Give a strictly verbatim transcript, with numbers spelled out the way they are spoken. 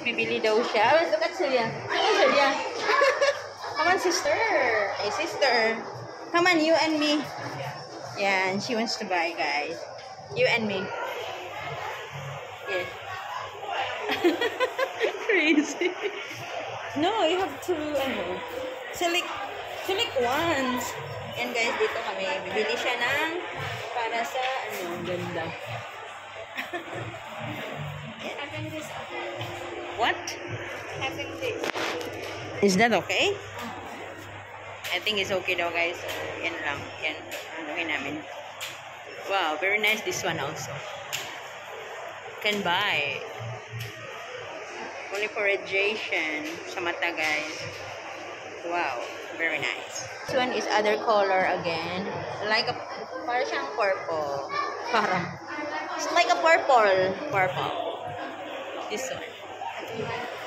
bibili daw siya. Oh, look at Celia. Come on, Celia. Come on, sister. Hey, sister. Come on, you and me. Yeah, and she wants to buy, guys. You and me. Yeah. Crazy. No, you have to, ano, select, select once. And guys, dito kami, bibili siya ng para sa, ano, ganda. Having this. What? Having this. Is that okay? I think it's okay daw, guys. So, yan lang. Yan. Anuhin namin. Wow, very nice this one also. Can buy. Only for radiation sa mata, guys. Wow, very nice. This one is other color again. Like a, parang siyang purple. Parang. It's like a purple. Purple. This one.